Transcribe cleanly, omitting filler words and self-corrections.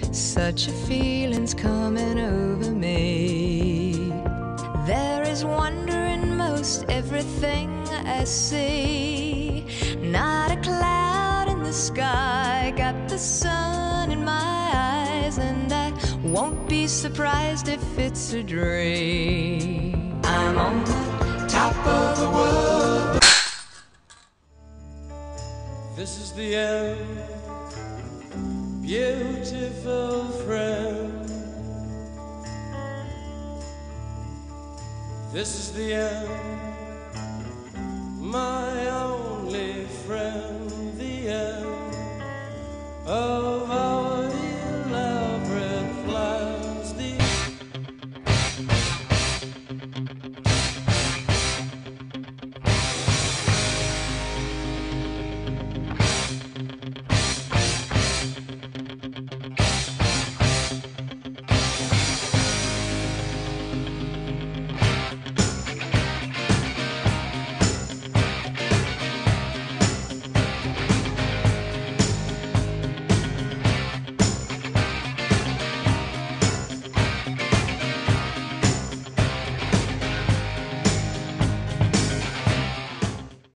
Such a feeling's coming over me. There is wonder in most everything I see. Not a cloud in the sky, got the sun in my eyes, and I won't be surprised if it's a dream. I'm on the top of the world. This is the end, beautiful friend. This is the end, my